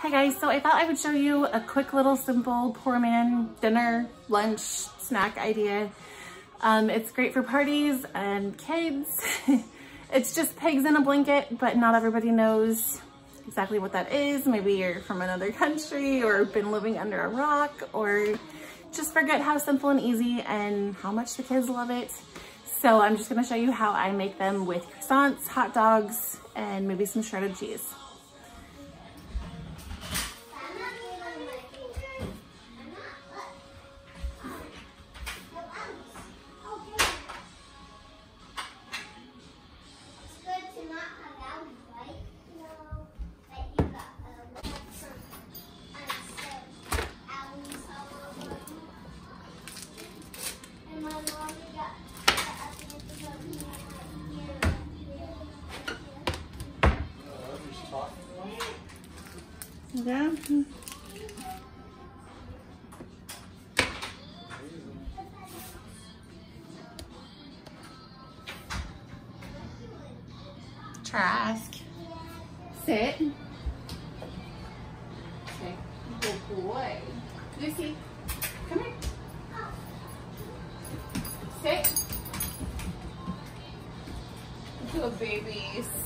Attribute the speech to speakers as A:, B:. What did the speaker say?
A: Hi guys, so I thought I would show you a quick little simple poor man dinner, lunch, snack idea. It's great for parties and kids. It's just pigs in a blanket, but not everybody knows exactly what that is. Maybe you're from another country or been living under a rock or just forget how simple and easy and how much the kids love it. So I'm just gonna show you how I make them with croissants, hot dogs, and maybe some shredded cheese. Yeah. Trask. Sit. Okay. Good boy. Lucy, come here. Sit. Good babies.